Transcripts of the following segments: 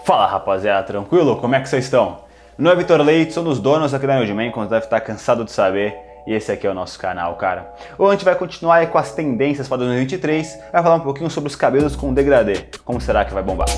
Fala rapaziada, tranquilo? Como é que vocês estão? Meu nome é Vitor Leite, sou um dos donos aqui da Nerdman, como você deve estar cansado de saber, e esse aqui é o nosso canal, cara. Hoje a gente vai continuar aí com as tendências para 2023, vai falar um pouquinho sobre os cabelos com degradê, como será que vai bombar.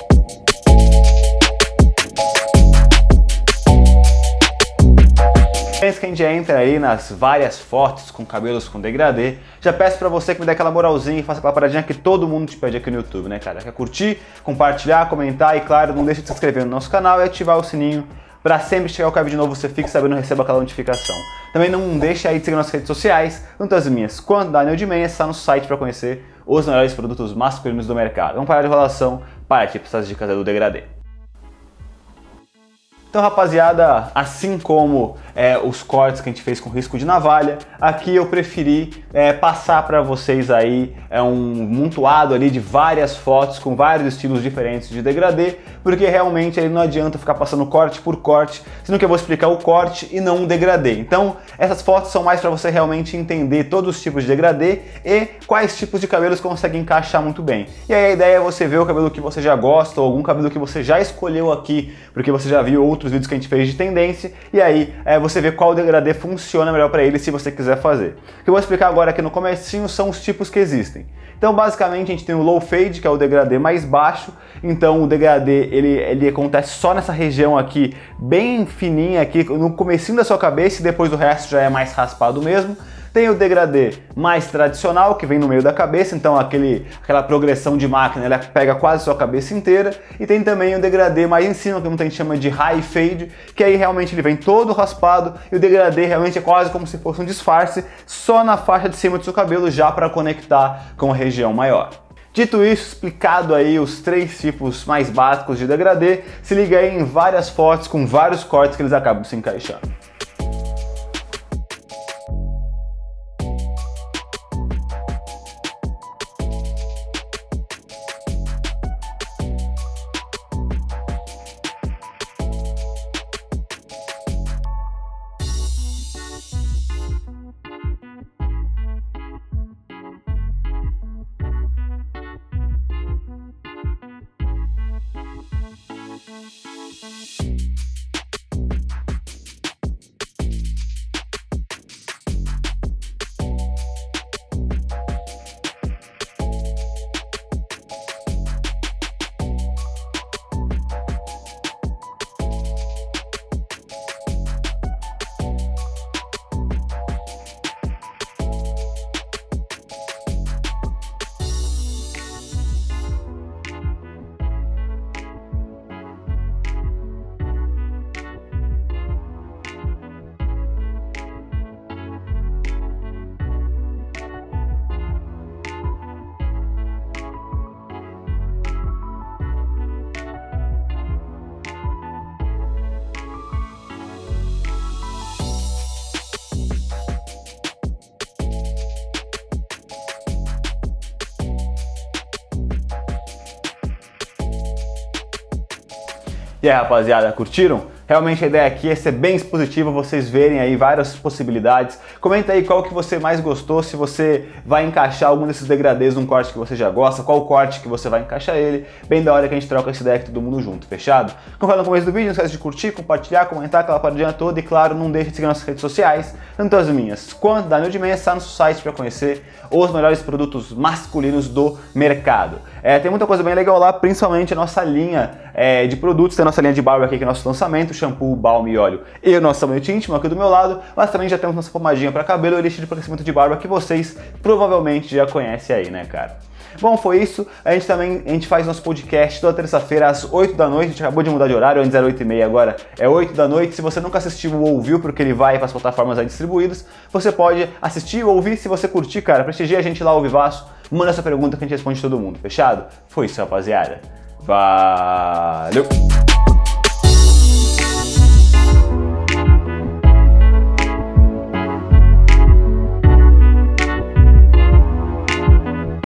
Antes que a gente entre aí nas várias fotos com cabelos com degradê, já peço pra você que me dê aquela moralzinha e faça aquela paradinha que todo mundo te pede aqui no YouTube, né, cara? Quer curtir, compartilhar, comentar e, claro, não deixe de se inscrever no nosso canal e ativar o sininho pra sempre chegar qualquer vídeo novo você fique sabendo e receba aquela notificação. Também não deixe aí de seguir nossas redes sociais, tanto as minhas quanto da Nerdman, está no site pra conhecer os melhores produtos masculinos do mercado. Vamos parar de enrolação, para aqui pra essas dicas do degradê. Então, rapaziada, assim como os cortes que a gente fez com risco de navalha, aqui eu preferi passar para vocês aí um montoado ali de várias fotos com vários estilos diferentes de degradê, porque realmente aí não adianta ficar passando corte por corte, senão que eu vou explicar o corte e não o degradê. Então, essas fotos são mais para você realmente entender todos os tipos de degradê e quais tipos de cabelos conseguem encaixar muito bem. E aí a ideia é você ver o cabelo que você já gosta ou algum cabelo que você já escolheu aqui, porque você já viu outros vídeos que a gente fez de tendência, e aí você vê qual degradê funciona melhor para ele se você quiser fazer. O que eu vou explicar agora aqui no comecinho são os tipos que existem. Então, basicamente, a gente tem o low fade, que é o degradê mais baixo. Então, o degradê, ele acontece só nessa região aqui, bem fininha aqui, no comecinho da sua cabeça, e depois o resto já é mais raspado mesmo. Tem o degradê mais tradicional, que vem no meio da cabeça, então aquela progressão de máquina, ela pega quase a sua cabeça inteira. E tem também o degradê mais em cima, que muita gente chama de high fade, que aí realmente ele vem todo raspado, e o degradê realmente é quase como se fosse um disfarce, só na faixa de cima do seu cabelo, já para conectar com a região maior. Dito isso, explicado aí os três tipos mais básicos de degradê, se liga aí em várias fotos com vários cortes que eles acabam se encaixando. E aí, rapaziada, curtiram? Realmente a ideia aqui é ser bem expositiva, vocês verem aí várias possibilidades. Comenta aí qual que você mais gostou, se você vai encaixar algum desses degradês num corte que você já gosta, qual corte que você vai encaixar ele. Bem da hora que a gente troca essa ideia aqui todo mundo junto, fechado? Como falei no começo do vídeo, não esquece de curtir, compartilhar, comentar aquela paradinha toda e, claro, não deixe de seguir nossas redes sociais, tanto as minhas quanto da Nerdman, está no site para conhecer os melhores produtos masculinos do mercado. Tem muita coisa bem legal lá, principalmente a nossa linha de produtos, tem a nossa linha de barba aqui que é nosso lançamento, shampoo, balm e óleo e o nosso sabonete íntimo aqui do meu lado, mas também já temos nossa pomadinha para cabelo e elixir de crescimento de barba que vocês provavelmente já conhecem aí, né, cara? Bom, foi isso. A gente faz nosso podcast toda terça-feira às 8 da noite. A gente acabou de mudar de horário, antes era 8h30, agora é 8 da noite. Se você nunca assistiu ou ouviu, porque ele vai para as plataformas aí distribuídas, você pode assistir ou ouvir. Se você curtir, cara, prestigia a gente lá ao vivaço, manda essa pergunta que a gente responde todo mundo, fechado? Foi isso, rapaziada. Valeu!